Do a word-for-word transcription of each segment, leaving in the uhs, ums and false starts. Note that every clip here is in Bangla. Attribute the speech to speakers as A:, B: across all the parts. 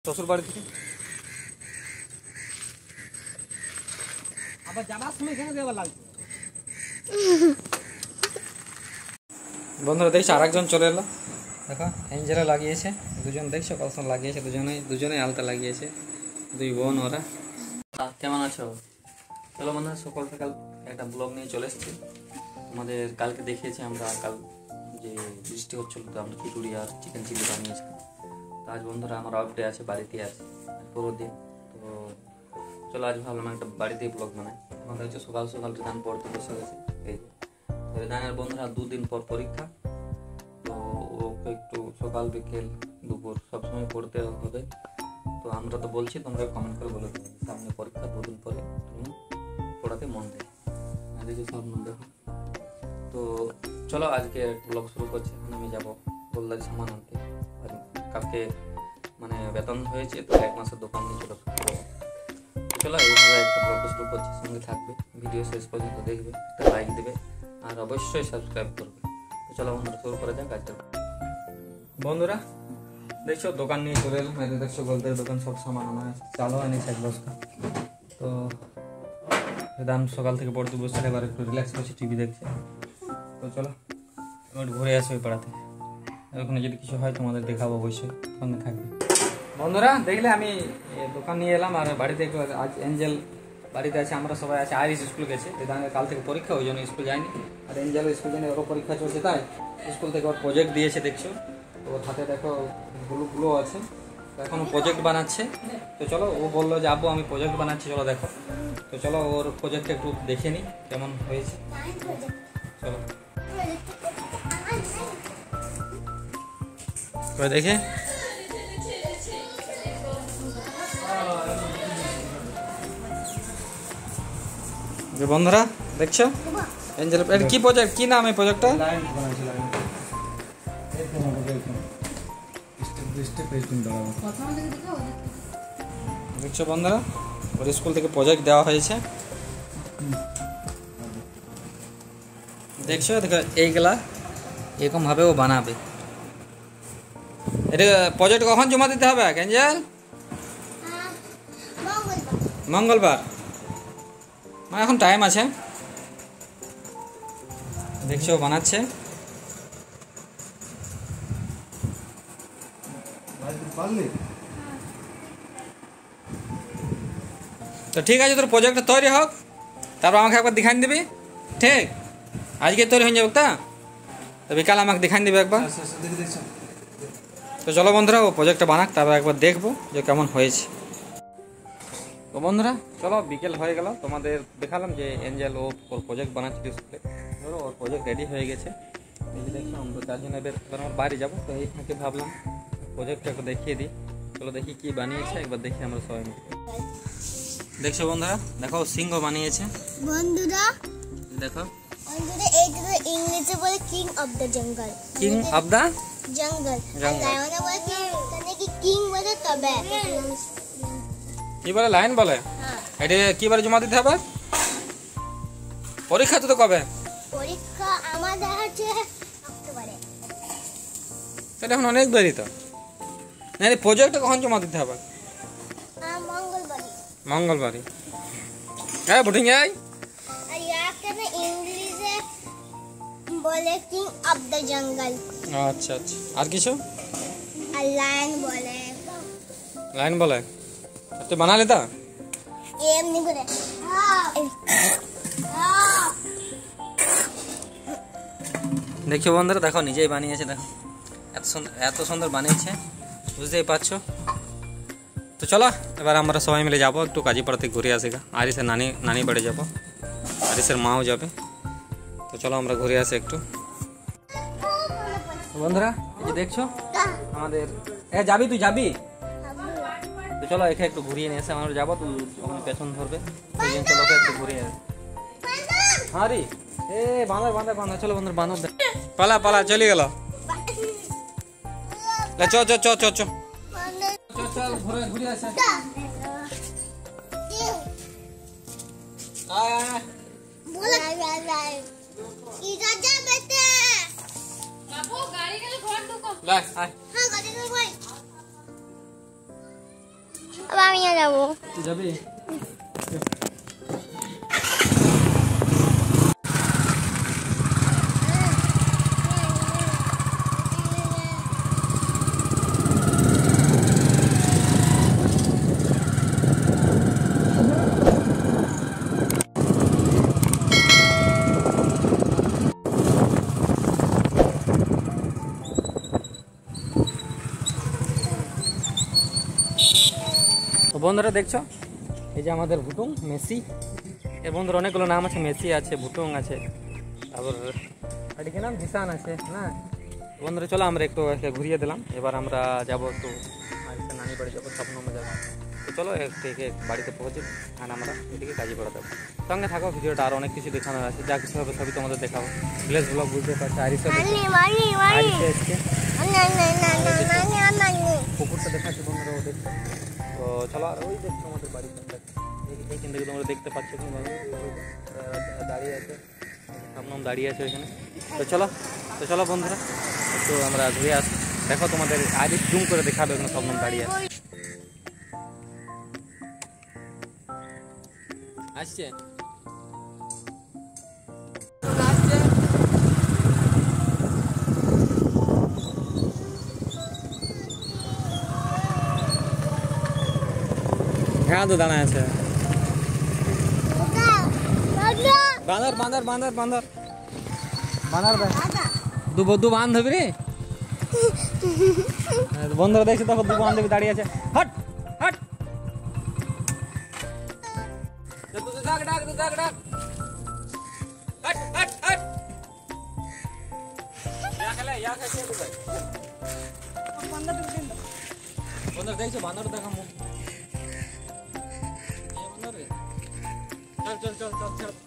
A: শ্বশুর বাড়ি থেকে আবার যাবার সময় এখানে দেওয়া লাগবে। বন্ধুরা দেখছি আরেকজন চলে এলো, দেখো এঞ্জেলা লাগিয়েছে, দুজন দেখছো কখন লাগিয়েছে, দুজনেই দুজনেই আলতা লাগিয়েছে, দুই বোন ওরা। কেমন আছো? চলো বন্ধুরা সকাল সকাল একটা ব্লগ নিয়ে চলে এসেছি। আমাদের কালকে দেখিয়েছি আমরা কাল যে বৃষ্টি হচ্ছিল, তো আমরা খিচুড়ি আর চিকেন চিলি বানিয়েছিলাম। তো আজ বন্ধুরা আমার অফ ডে আছে, বাড়িতে আছে পুরো দিন। তো চলো আজ ভাবলাম একটা বাড়িতেই ব্লগ বানাই। আমাদের হচ্ছে সকাল সকাল রিদান পড়তে বসে গেছে। এই যে রিদানের বন্ধুরা দুদিন পর পরীক্ষা, তো ওকে একটু সকাল বিকেল দুপুর সবসময় পড়তে হবে। তো আমরা তো বলছি, তোমরা কমেন্ট করে বলে দেবে সামনে পরীক্ষা, দুদিন পরে তুমি পড়াতে মন দেয়। দেখো সব মন দেখো। তো চলো আজকে ব্লগ শুরু করছি। এখন আমি যাবো গোলদারি সামান আনতে, আর কালকে মানে বেতন হয়েছে, তো এক মাসের দোকান নিয়ে চলো চলো এইভাবে একটা ব্লগ শুরু করছি। সঙ্গে থাকবে, ভিডিও শেষ পর্যন্ত দেখবে, একটা লাইক দেবে আর অবশ্যই সাবস্ক্রাইব করবে। তো চলো বন্ধুরা শুরু করা যাক আজকে। বন্ধুরা দেখছো দোকান নিয়ে চলে এলাম, এই দেখছো গোলদারি দোকান, সব সামান আনা আছে, চালও এনেছে এক বস্তা। তো দাম সকাল থেকে পড়তে বসে এবার একটু রিল্যাক্স করছি, টিভি দেখছি। তো চলো একটু ঘুরে আসি ওই পাড়াতে, ওখানে যদি কিছু হয় তোমাদের দেখাবো, অবশ্যই সঙ্গে থাকবে। বন্ধুরা দেখলে আমি দোকান নিয়ে এলাম, আর বাড়িতে একটু আজ এঞ্জেল বাড়িতে আছে, আমরা সবাই আছে। আইরিশ স্কুল গেছে, কাল থেকে পরীক্ষা, ওই জন্য স্কুল যায়নি। আর এঞ্জেল স্কুল জানি ওরও পরীক্ষা চলছে, তাই স্কুল থেকে ওর প্রজেক্ট দিয়েছে দেখছো। তো ওর হাতে দেখো গ্লু গ্লু আছে, এখন প্রজেক্ট বানাচ্ছে। তো চলো ও বললো যে আব্বু আমি প্রজেক্ট বানাচ্ছি, চলো দেখো। তো চলো ওর প্রজেক্টটা একটু দেখে নিই কেমন হয়েছে। চলো দেখে বন্ধুরা দেখছো এঞ্জেল কি প্রজেক্ট, কি নাম এই প্রজেক্টটা? দেখছো বন্ধুরা ওর স্কুল থেকে প্রজেক্ট দেওয়া হয়েছে, দেখছো। দেখো এইগুলা এরকম ভাবে ও বানাবে। এটা প্রজেক্ট কখন জমা দিতে হবে এঞ্জেল? মঙ্গলবার, মানে এখন টাইম আছে। দেখছো বানাচ্ছে। তো ঠিক আছে, তোর প্রজেক্টটা তৈরি হোক, তারপর আমাকে একবার দেখান দিবি, ঠিক? আজকে তৈরি হয়ে যাবে, তা তো বিকাল আমাকে দেখান দিবে একবার। তো চলো বন্ধুরা ও প্রজেক্টটা বানাক, তারপর একবার দেখবো যে কেমন হয়েছে। তো বন্ধুরা চলো বিকেল হয়ে গেল, তোমাদের দেখালাম যে এঞ্জেল ও ওর প্রজেক্ট বানাচ্ছিল স্কুলে। ধরো ওর প্রজেক্ট রেডি হয়ে গেছে, এই যে দেখছো। আমরা তার জন্য এবার আমার বাড়ি যাবো, তো এই ফাঁকে ভাবলাম প্রজেক্টটা একটু দেখিয়ে দিই। চলো দেখি কি বানিয়েছে, একবার দেখি আমরা সবাই মিলে। দেখছো বন্ধুরা, দেখো সিংহ বানিয়েছে বন্ধুরা, দেখো
B: বন্ধুরা। এইটা ইংলিশে বলে king of the jungle,
A: king of the
B: jungle. Lion বলে কি, মানে কি কিং বলে তবে
A: কি বলে, লাইন বলে। এটা কি বারে জমা দিতে হবে? পরীক্ষা তো কবে?
B: পরীক্ষা আমাদের আছে অক্টোবরে।
A: সেটা এখন অনেক দেরি তো। না এই প্রজেক্টটা কখন জমা দিতে হবে?
B: মঙ্গলবার।
A: মঙ্গলবার। হ্যাঁ বুটিং যাই।
B: আর ইয়াকে না ইংলিশে বলে কিং অফ দ্য জঙ্গল।
A: আচ্ছা আচ্ছা, আর কিছু?
B: আর লায়ন বলে।
A: লাইন বলে। তুই বানালি তা?
B: এমনি করে।
A: দেখো বন্ধুরা, দেখো নিজেই বানিয়েছে, দেখো এত সুন্দর এত সুন্দর বানিয়েছে, বুঝতেই পারছো। তো চলো এবার আমরা সবাই মিলে যাবো একটু কাজীপাড়াতে ঘুরে আসি গা। আরিসের নানি নানি বাড়ি যাবো, আরিসের মাও যাবে। তো চলো আমরা ঘুরে আসি একটু। বন্ধুরা এই যে দেখছো আমাদের, এ যাবি তুই যাবি? তো চলো এখানে একটু ঘুরিয়ে নিয়ে এসে আমরা যাবো, তুই ওখানে পেছন ধরবে। চলো একটু ঘুরিয়ে হ্যাঁ রে, এ বাঁধা বাঁধা বাঁধা। চলো বন্ধুরা বাঁধো, পালা পালা চলে গেল। চ চ চ চ চ চল ঘুরে ঘুরে আসে। আয়
B: বলা যায় ইধর যা বেটা বাবু, গাড়ি গেলে ঘর ঢুকো।
A: লাই আয়।
B: হ্যাঁ গাড়ি গেলে ভাই। আমিও যাবো।
A: তুই যাবি? তো বন্ধুরা দেখছো এই যে আমাদের ভুটুং মেসি, এর বন্ধুর অনেকগুলো নাম আছে, মেসি আছে, ভুটুং আছে, তারপর এদিকে নাম জিসান আছে না। বন্ধুরা চলো আমরা একটু একে ঘুরিয়ে দিলাম, এবার আমরা যাবো একটু আজকে নানি বাড়ি যাবো, স্বপ্নমে যাবো। তো চলো এদিকে বাড়িতে পৌঁছে আর আমরা এদিকে কাজে পড়া দেবো। সঙ্গে থাকো, ভিডিওটা আর অনেক কিছু দেখানোর আছে, যা কিছু হবে সবই তোমাদের দেখাবো। ভিলেজ ব্লগ বুঝতে পারছো, আরিসা আরিসা এসছে, পুকুরটা দেখাচ্ছি বন্ধুরা ওদের। তো চলো আর ওই দেখছো আমাদের বাড়ির এইখান থেকে তোমরা দেখতে পাচ্ছ দাঁড়িয়ে আছে, সামনে দাঁড়িয়ে আছে ওইখানে। তো চলো তো চলো বন্ধুরা একটু আমরা ঘুরে আসি, দেখো তোমাদের আজ জুম করে দেখাবে ওখানে সব দাঁড়িয়ে আছে। আসছে হ্যাঁ তো দাঁড়ায় আছে, বাঁদর বাঁদর বাঁদর বাঁদর বাঁদর দু দু বান্ধবী রে বন্ধুরা দেখছি, দেখো দু বান্ধবী দাঁড়িয়ে আছে। হট হট ডাক ডাক ডাক ডাক হট হট হট বন্ধুরা দেখছো বাঁদর দেখা মুখ, চল চল চল চল চল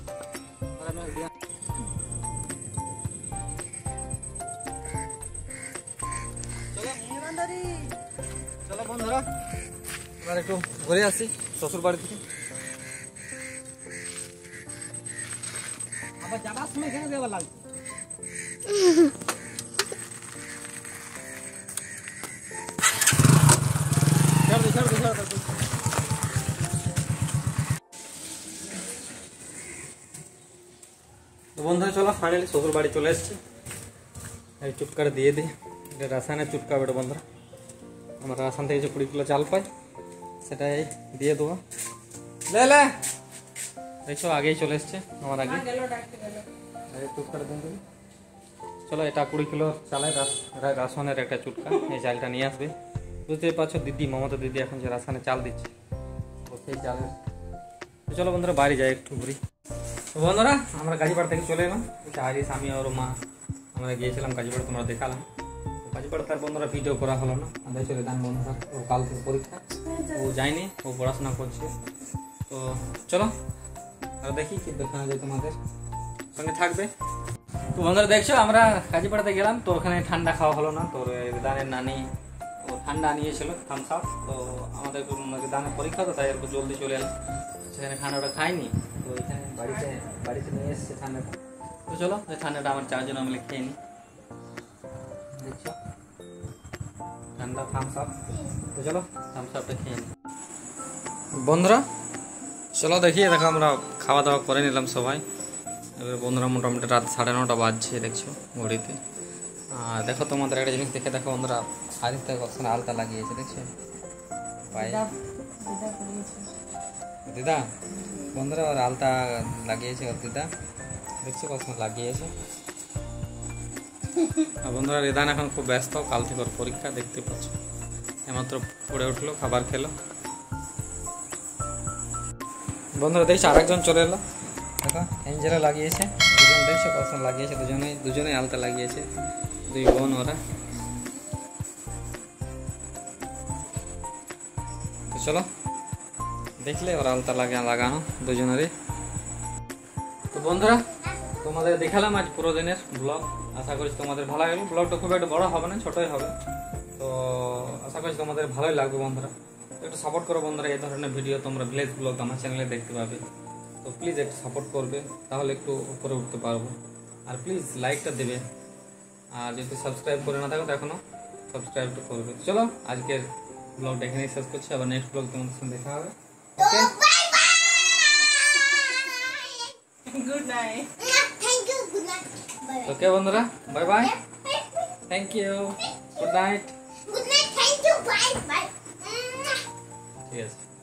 A: চলো বন্ধুরা এবার একটু ঘুরে আসি শ্বশুর বাড়ি থেকে। আবার যাবার সময় কেন দেওয়া লাগবে? বন্ধুরা চলো ফাইনালি শ্বশুর বাড়ি চলে এসছে, এই চুটকাটা দিয়ে দিই, এটা রাসায়নিক চুটকা বেটা বন্ধুরা, আমরা রাসায়ন থেকে যে কুড়ি কিলো চাল পাই সেটাই দিয়ে দেবো। লে লে দেখছো আগেই চলে এসছে আমার আগে, চুটকাটা দিয়ে দেবো। চলো এটা কুড়ি কিলো চালের রাসায়নের একটা চুটকা, এই চালটা নিয়ে আসবে। বুঝতে পারছো দিদি, মমতা দিদি এখন যে রাসায়নের চাল দিচ্ছে সেই চালের। চলো বন্ধুরা বাড়ি যাই একটু ঘুরি। বন্ধুরা আমরা গাজীপাড়া থেকে চলে এলাম, আরিস আমি আর মা আমরা গিয়েছিলাম গাজীপাড়া, তোমরা দেখালাম। গাজীপাড়া তার বন্ধুরা ভিডিও করা হলো না, আমাদের চলে যান বন্ধুরা, ও কাল থেকে পরীক্ষা, ও যায়নি, ও পড়াশোনা করছে। তো চলো আর দেখি কি দেখানো যায়, তোমাদের সঙ্গে থাকবে। তো বন্ধুরা দেখছো আমরা গাজীপাড়াতে গেলাম, তো ওখানে ঠান্ডা খাওয়া হলো না, তোর দানের নানি ও ঠান্ডা নিয়েছিল থামস আপ, তো আমাদের দানের পরীক্ষা তো তাই একটু জলদি চলে এলাম, সেখানে ঠান্ডাটা খাইনি, তো এখানে বাড়িতে বাড়িতে নিয়ে এসছে ঠান্ডাটা। তো চলো ঠান্ডাটা আমার চারজন মিলে খেয়ে নিই, দেখছো ঠান্ডা থামস আপ। তো চলো থামস আপটা খেয়ে নিই বন্ধুরা। চলো দেখিয়ে দেখো আমরা খাওয়া দাওয়া করে নিলাম সবাই, এবার বন্ধুরা মোটামুটি রাত সাড়ে নটা বাজছে দেখছো ঘড়িতে। আর দেখো তোমাদের একটা জিনিস দেখে দেখো বন্ধুরা, আরিফটা কখন আলতা লাগিয়েছে দেখছো পায়ে, দিদা বন্ধুরা ওর আলতা লাগিয়েছে, ওর দিদা দেখছো কখন লাগিয়েছে। আর বন্ধুরা রিদান এখন খুব ব্যস্ত, কাল থেকে ওর পরীক্ষা দেখতে পাচ্ছ, এমাত্র পড়ে উঠলো খাবার খেলো। বন্ধুরা দেখছো আরেকজন চলে এলো, দেখো এঞ্জেলা লাগিয়েছে, দুজন দেখছো কখন লাগিয়েছে, দুজনেই দুজনেই আলতা লাগিয়েছে, দুই বোন ওরা। তো চলো দেখলে ওরা আলতা লাগে লাগানো দুজনেরই। তো বন্ধুরা তোমাদের দেখালাম আজ পুরো দিনের ব্লগ, আশা করি তোমাদের ভালো লাগবে। ব্লগটা খুব একটা বড় হবে না, ছোটই হবে, তো আশা করি তোমাদের ভালোই লাগবে। বন্ধুরা একটু সাপোর্ট করো বন্ধুরা, এই ধরনের ভিডিও তোমরা ভিলেজ ব্লগ আমার চ্যানেলে দেখতে পাবে, তো প্লিজ একটু সাপোর্ট করবে, তাহলে একটু উপরে উঠতে পারবো। আর প্লিজ লাইকটা দেবে, আর যদি সাবস্ক্রাইব করে না থাকো তো এখনও সাবস্ক্রাইবটা করবে। চলো আজকের ব্লগটা এখানেই শেষ করছি, আবার নেক্সট ব্লগ তোমাদের সঙ্গে দেখা হবে।
B: তো
A: okay,
B: bye bye.
C: Good night.
B: Thank you, good night, bye bye.
A: Okay বন্ধুরা, bye bye, thank you, good night.
B: Good night, thank you, bye bye.
A: ঠিক আছে।